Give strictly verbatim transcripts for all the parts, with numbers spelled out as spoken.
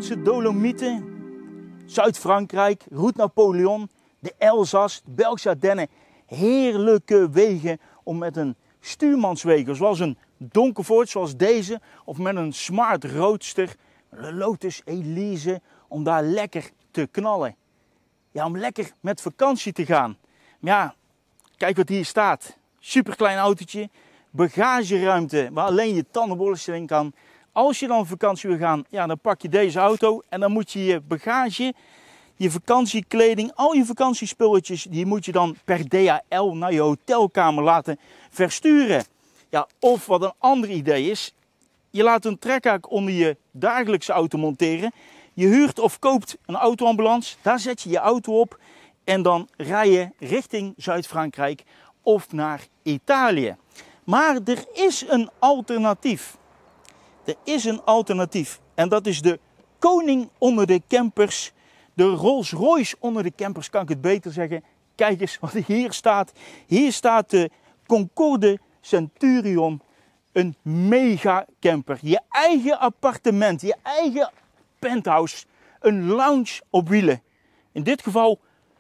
Franse Dolomieten, Zuid-Frankrijk, Route Napoleon, de Elzas, de Belgische Ardennen. Heerlijke wegen om met een stuurmanswegen, zoals een Donkervoort, zoals deze, of met een Smart Roadster, een Lotus Elise, om daar lekker te knallen. Ja, om lekker met vakantie te gaan. Maar ja, kijk wat hier staat. Superklein autootje, bagageruimte waar alleen je tandenborstel in kan. Als je dan op vakantie wil gaan, ja, dan pak je deze auto en dan moet je je bagage, je vakantiekleding, al je vakantiespulletjes, die moet je dan per D H L naar je hotelkamer laten versturen. Ja, of wat een ander idee is, je laat een trekhaak onder je dagelijkse auto monteren. Je huurt of koopt een autoambulance, daar zet je je auto op en dan rij je richting Zuid-Frankrijk of naar Italië. Maar er is een alternatief. Er is een alternatief en dat is de koning onder de campers. De Rolls-Royce onder de campers, kan ik het beter zeggen. Kijk eens wat hier staat. Hier staat de Concorde Centurion. Een mega camper. Je eigen appartement, je eigen penthouse. Een lounge op wielen. In dit geval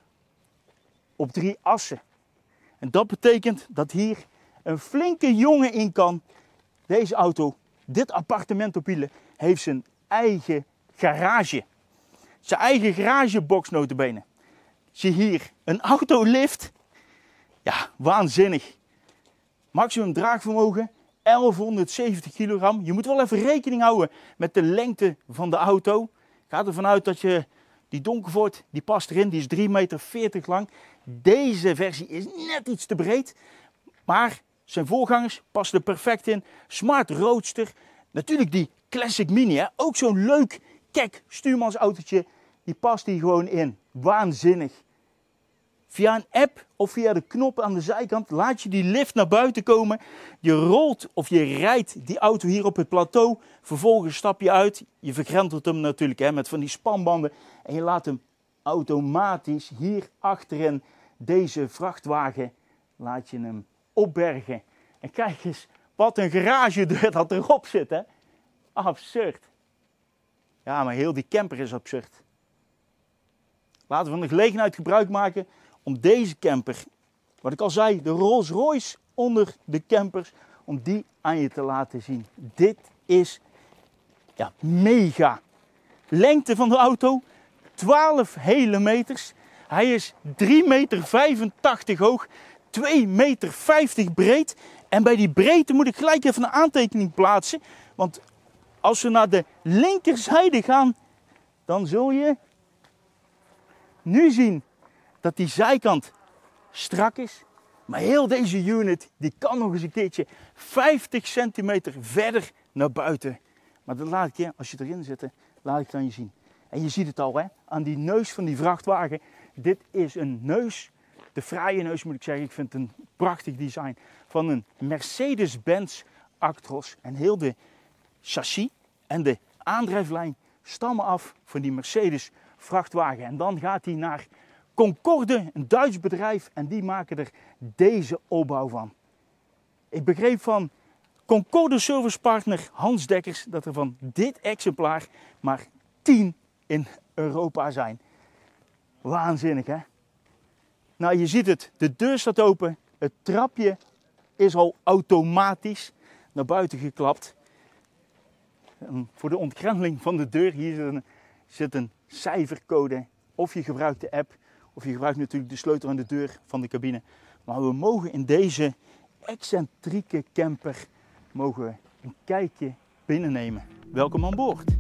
op drie assen. En dat betekent dat hier een flinke jongen in kan. Deze auto, dit appartement op wielen, heeft zijn eigen garage. Zijn eigen garagebox notabene. Zie hier een autolift. Ja, waanzinnig. Maximum draagvermogen elfhonderdzeventig kilogram. Je moet wel even rekening houden met de lengte van de auto. Ga ervan uit dat je die Donkervoort, die past erin. Die is drie meter veertig lang. Deze versie is net iets te breed. Maar zijn voorgangers passen er perfect in. Smart Roadster. Natuurlijk die Classic Mini. Hè? Ook zo'n leuk, kek stuurmansautootje. Die past hier gewoon in. Waanzinnig. Via een app of via de knop aan de zijkant laat je die lift naar buiten komen. Je rolt of je rijdt die auto hier op het plateau. Vervolgens stap je uit. Je vergrendelt hem natuurlijk hè, met van die spanbanden. En je laat hem automatisch hier achterin deze vrachtwagen laat je hem opbergen. En kijk eens wat een garagedeur dat erop zit. Hè? Absurd. Ja, maar heel die camper is absurd. Laten we van de gelegenheid gebruik maken om deze camper, wat ik al zei, de Rolls-Royce onder de campers, om die aan je te laten zien. Dit is ja, mega. Lengte van de auto, twaalf hele meters. Hij is drie meter vijfentachtig hoog, twee meter vijftig breed. En bij die breedte moet ik gelijk even een aantekening plaatsen. Want als we naar de linkerzijde gaan, dan zul je nu zien dat die zijkant strak is. Maar heel deze unit die kan nog eens een keertje vijftig centimeter verder naar buiten. Maar dat laat ik je, als je erin zit, laat ik het aan je zien. En je ziet het al hè, aan die neus van die vrachtwagen. Dit is een neus, de fraaie neus moet ik zeggen. Ik vind het een prachtig design van een Mercedes-Benz Actros. En heel de chassis en de aandrijflijn stammen af van die Mercedes vrachtwagen. En dan gaat hij naar Concorde, een Duits bedrijf, en die maken er deze opbouw van. Ik begreep van Concorde servicepartner Hans Dekkers dat er van dit exemplaar maar tien in Europa zijn. Waanzinnig hè? Nou je ziet het, de deur staat open, het trapje is al automatisch naar buiten geklapt. En voor de ontgrendeling van de deur, hier zit een, zit een cijfercode. Of je gebruikt de app, of je gebruikt natuurlijk de sleutel aan de deur van de cabine. Maar we mogen in deze excentrieke camper mogen we een kijkje binnennemen. Welkom aan boord.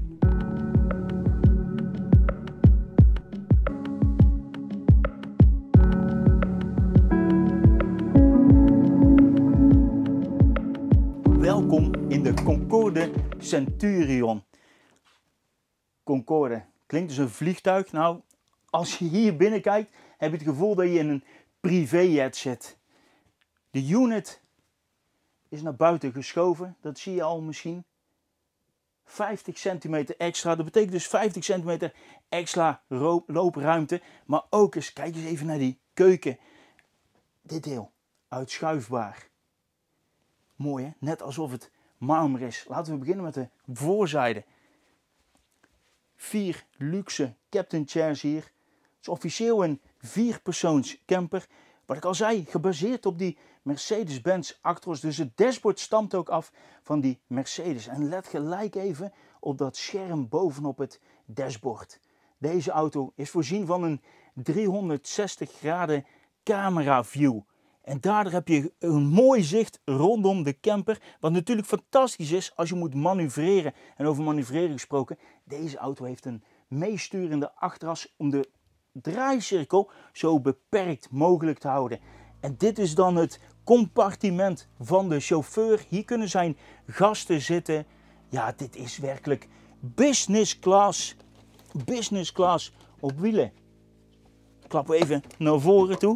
Welkom in de Concorde Centurion. Concorde, klinkt dus een vliegtuig. Nou, als je hier binnen kijkt, heb je het gevoel dat je in een privéjet zit. De unit is naar buiten geschoven, dat zie je al misschien. vijftig centimeter extra, dat betekent dus vijftig centimeter extra loopruimte. Maar ook eens, kijk eens even naar die keuken. Dit deel, uitschuifbaar. Mooi hè, net alsof het marmer is. Laten we beginnen met de voorzijde. vier luxe captain chairs hier. Het is officieel een vierpersoons camper. Wat ik al zei, gebaseerd op die Mercedes-Benz Actros. Dus het dashboard stamt ook af van die Mercedes. En let gelijk even op dat scherm bovenop het dashboard. Deze auto is voorzien van een driehonderdzestig graden camera view. En daardoor heb je een mooi zicht rondom de camper. Wat natuurlijk fantastisch is als je moet manoeuvreren. En over manoeuvreren gesproken, deze auto heeft een meesturende achteras om de draaicirkel zo beperkt mogelijk te houden. En dit is dan het compartiment van de chauffeur. Hier kunnen zijn gasten zitten. Ja, dit is werkelijk business class. Business class op wielen. Klappen we even naar voren toe.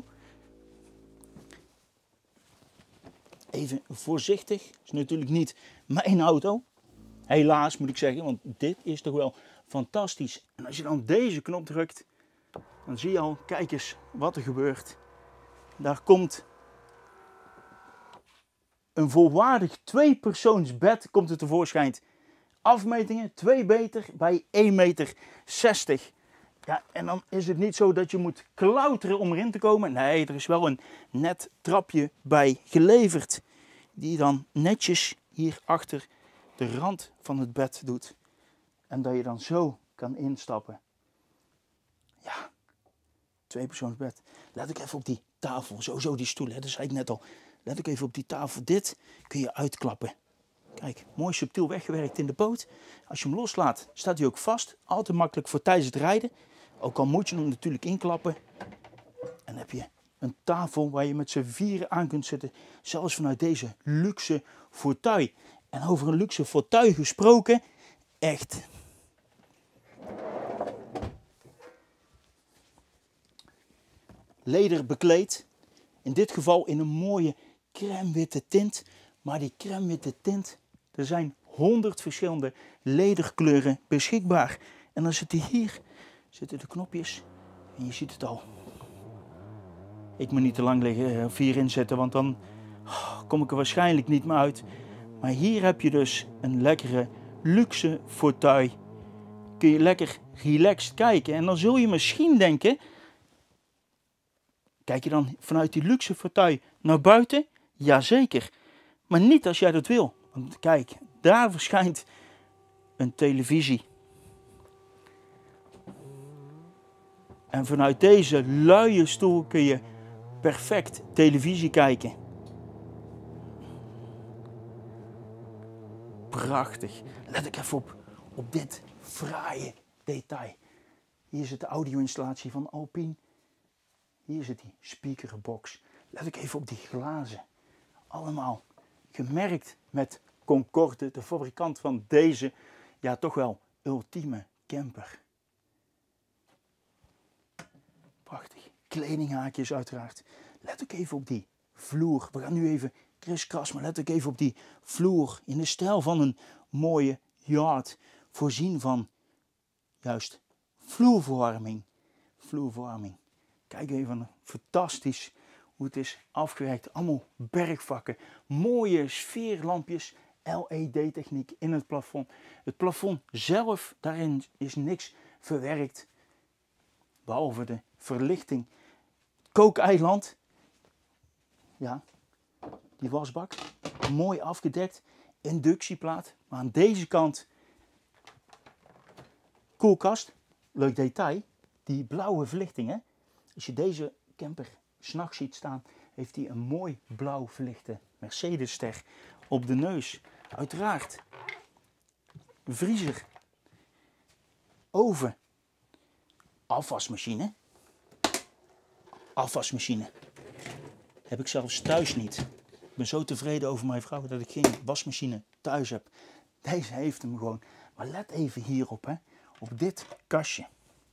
Even voorzichtig. Het is natuurlijk niet mijn auto. Helaas moet ik zeggen, want dit is toch wel fantastisch. En als je dan deze knop drukt, dan zie je al, kijk eens wat er gebeurt. Daar komt een volwaardig tweepersoonsbed komt er tevoorschijn. Afmetingen twee meter bij één meter zestig. Ja, en dan is het niet zo dat je moet klauteren om erin te komen. Nee, er is wel een net trapje bij geleverd. Die je dan netjes hier achter de rand van het bed doet. En dat je dan zo kan instappen. Ja, tweepersoonsbed. Let ook even op die tafel. Sowieso die stoel, hè? Dat zei ik net al. Let ook even op die tafel. Dit kun je uitklappen. Kijk, mooi subtiel weggewerkt in de boot. Als je hem loslaat, staat hij ook vast. Altijd makkelijk voor tijdens het rijden. Ook al moet je hem natuurlijk inklappen. En dan heb je een tafel waar je met z'n vieren aan kunt zitten. Zelfs vanuit deze luxe fauteuil. En over een luxe fauteuil gesproken. Echt. Leder bekleed. In dit geval in een mooie crème witte tint. Maar die crème witte tint, er zijn honderd verschillende lederkleuren beschikbaar. En dan zitten hier zitten de knopjes. En je ziet het al. Ik moet niet te lang liggen of hierin zetten, want dan oh, kom ik er waarschijnlijk niet meer uit. Maar hier heb je dus een lekkere luxe fauteuil. Kun je lekker relaxed kijken. En dan zul je misschien denken, kijk je dan vanuit die luxe fauteuil naar buiten? Jazeker. Maar niet als jij dat wil. Want kijk, daar verschijnt een televisie. En vanuit deze luie stoel kun je perfect televisie kijken. Prachtig. Let ik even op, op dit fraaie detail. Hier zit de audio-installatie van Alpine. Hier zit die speakerbox. Let ik even op die glazen. Allemaal gemerkt met Concorde, de fabrikant van deze, ja toch wel ultieme camper. Prachtig. Kledinghaakjes uiteraard. Let ook even op die vloer. We gaan nu even kriskras, maar let ook even op die vloer. In de stijl van een mooie yard. Voorzien van juist vloerverwarming. Vloerverwarming. Kijk even, fantastisch hoe het is afgewerkt. Allemaal bergvakken. Mooie sfeerlampjes. L E D-techniek in het plafond. Het plafond zelf, daarin is niks verwerkt. Behalve de verlichting. Kookeiland. Ja, die wasbak. Mooi afgedekt. Inductieplaat. Maar aan deze kant koelkast. Leuk detail. Die blauwe verlichting. Hè? Als je deze camper 's nachts ziet staan, heeft hij een mooi blauw verlichte Mercedes-ster op de neus. Uiteraard. Vriezer. Oven. Afwasmachine. Afwasmachine. Heb ik zelfs thuis niet. Ik ben zo tevreden over mijn vrouw dat ik geen wasmachine thuis heb. Deze heeft hem gewoon. Maar let even hierop, hè. Op dit kastje.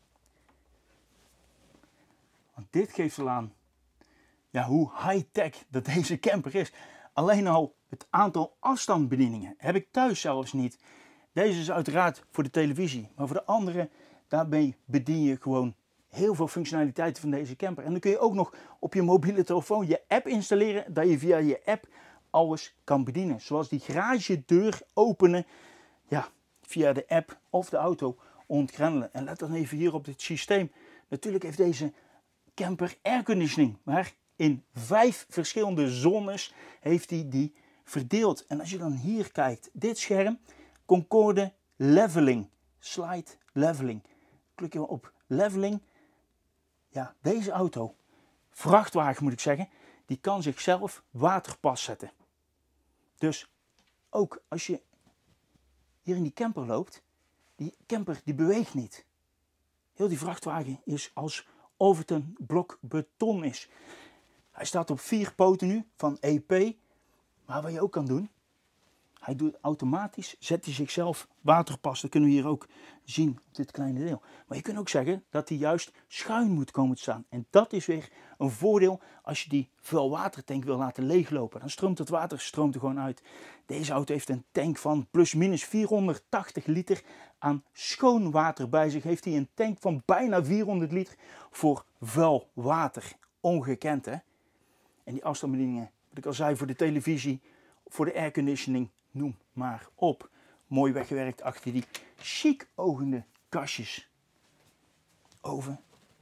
Want dit geeft al aan ja, hoe high-tech dat deze camper is. Alleen al het aantal afstandsbedieningen heb ik thuis zelfs niet. Deze is uiteraard voor de televisie. Maar voor de andere, daarmee bedien je gewoon heel veel functionaliteiten van deze camper. En dan kun je ook nog op je mobiele telefoon je app installeren. Dat je via je app alles kan bedienen. Zoals die garagedeur openen. Ja, via de app of de auto. ontgrendelen. En let dan even hier op dit systeem. Natuurlijk heeft deze camper airconditioning, maar in vijf verschillende zones heeft hij die verdeeld. En als je dan hier kijkt, dit scherm, Concorde leveling, slide leveling. Klik je op leveling. Ja, deze auto, vrachtwagen moet ik zeggen, die kan zichzelf waterpas zetten. Dus ook als je hier in die camper loopt, die camper die beweegt niet. Heel die vrachtwagen is alsof het een blok beton is. Hij staat op vier poten nu van E P. Maar wat je ook kan doen, hij doet automatisch, zet hij zichzelf waterpas. Dat kunnen we hier ook zien op dit kleine deel. Maar je kunt ook zeggen dat hij juist schuin moet komen te staan. En dat is weer een voordeel als je die vuilwatertank wil laten leeglopen. Dan stroomt het water stroomt er gewoon uit. Deze auto heeft een tank van plus minus vierhonderdtachtig liter aan schoon water bij zich. Heeft hij een tank van bijna vierhonderd liter voor vuil water. Ongekend, hè? En die afstandsbedieningen, wat ik al zei, voor de televisie, voor de airconditioning, noem maar op. Mooi weggewerkt achter die chic ogende kastjes. Oven.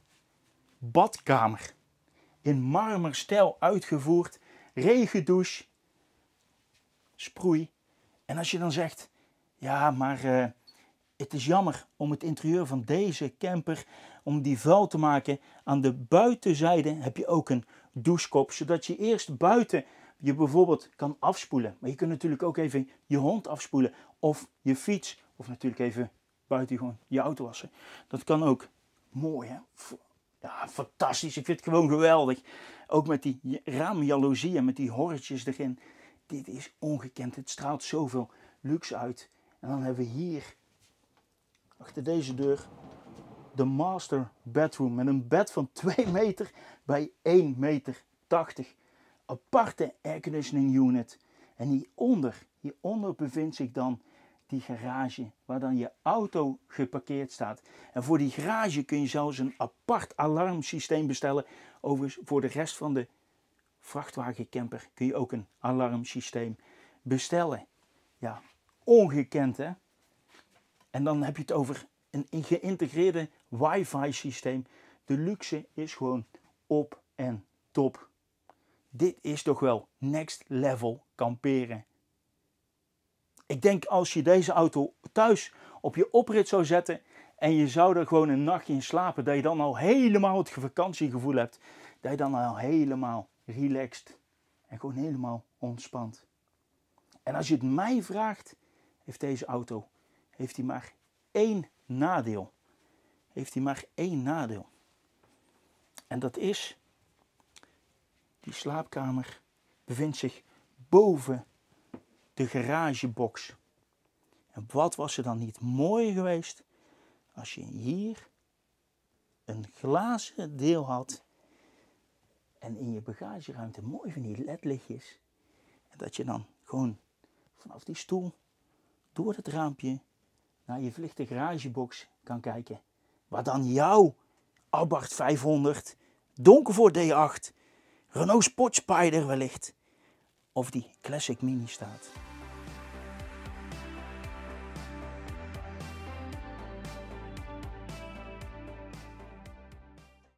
Badkamer. In marmerstijl uitgevoerd. Regendouche. Sproei. En als je dan zegt, ja maar uh, het is jammer om het interieur van deze camper, om die vuil te maken. Aan de buitenzijde heb je ook een douchekop, zodat je eerst buiten je bijvoorbeeld kan afspoelen. Maar je kunt natuurlijk ook even je hond afspoelen of je fiets. Of natuurlijk even buiten gewoon je auto wassen. Dat kan ook. Mooi, hè? Ja, fantastisch. Ik vind het gewoon geweldig. Ook met die raamjaloezie en met die horretjes erin. Dit is ongekend. Het straalt zoveel luxe uit. En dan hebben we hier, achter deze deur, de master bedroom. Met een bed van twee meter bij één meter tachtig. Aparte airconditioning unit. En hieronder, hieronder bevindt zich dan die garage waar dan je auto geparkeerd staat. En voor die garage kun je zelfs een apart alarmsysteem bestellen. Overigens voor de rest van de vrachtwagencamper kun je ook een alarmsysteem bestellen. Ja, ongekend, hè? En dan heb je het over een geïntegreerde wifi systeem. De luxe is gewoon op en top. Dit is toch wel next level kamperen. Ik denk als je deze auto thuis op je oprit zou zetten en je zou er gewoon een nachtje in slapen, dat je dan al helemaal het vakantiegevoel hebt. Dat je dan al helemaal relaxed en gewoon helemaal ontspant. En als je het mij vraagt, heeft deze auto heeft hij maar één nadeel. Heeft hij maar één nadeel. En dat is, die slaapkamer bevindt zich boven de garagebox. En wat was er dan niet mooi geweest als je hier een glazen deel had en in je bagageruimte mooi van die ledlichtjes. En dat je dan gewoon vanaf die stoel door het raampje naar je verlichte garagebox kan kijken. Waar dan jouw Abarth vijfhonderd, Donkervoort D acht, Renault Sport Spider wellicht of die Classic Mini staat.